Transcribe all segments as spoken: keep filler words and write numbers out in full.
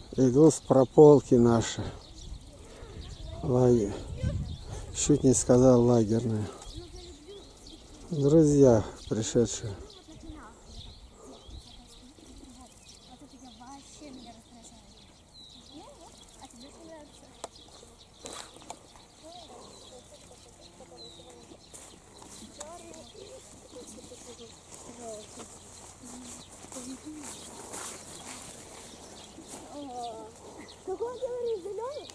Иду с прополки наши. Лагерь. Чуть не сказал лагерные. Друзья пришедшие. Как он говорит, зеленый?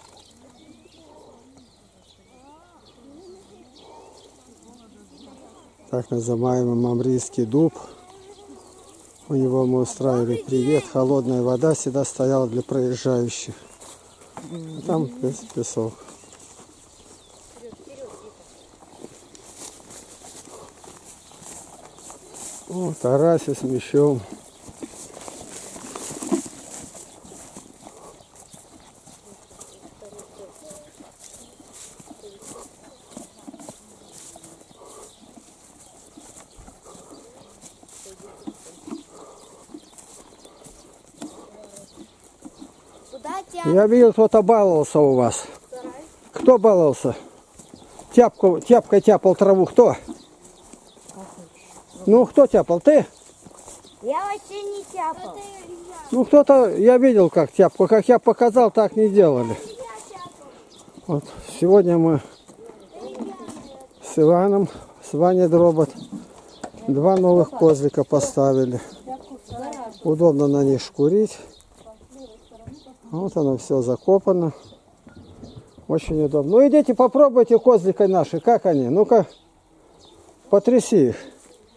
Так называемый мамрийский дуб. У него мы устраивали привет. Холодная вода всегда стояла для проезжающих. А там песок. О, карася с мечом. Я видел, кто-то баловался у вас. Кто баловался? Тяпку, тяпкой тяпал траву. Кто? Ну, кто тяпал? Ты? Я вообще не тяпал. Ну, кто-то, я видел, как тяпку. Как я показал, так не делали. Вот, сегодня мы с Иваном, с Ваней Дробот, два новых козлика поставили. Удобно на них шкурить. Вот оно все закопано. Очень удобно. Ну идите попробуйте козлика наши. Как они? Ну-ка, потряси их.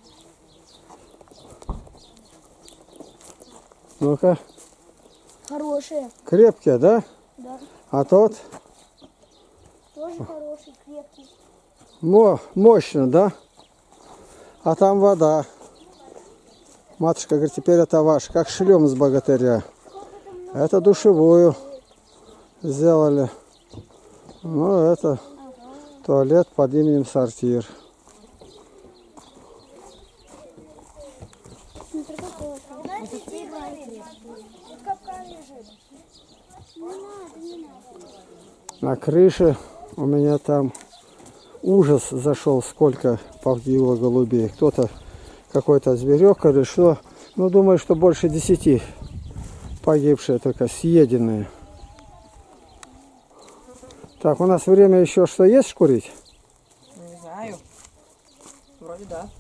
Ну-ка. Хорошие. Крепкие, да? Да. А тот? Тоже хороший, крепкий. Мо мощно, да? А там вода. Матушка говорит, теперь это ваш. Как шлем с богатыря. Это душевую сделали. Ну, это туалет под именем Сортир. На крыше у меня там ужас зашел, сколько погибло голубей. Кто-то, какой-то зверек решил, ну, думаю, что больше десяти. Погибшие, только съеденные. Так, у нас время еще что есть шкурить? Не знаю. Вроде да.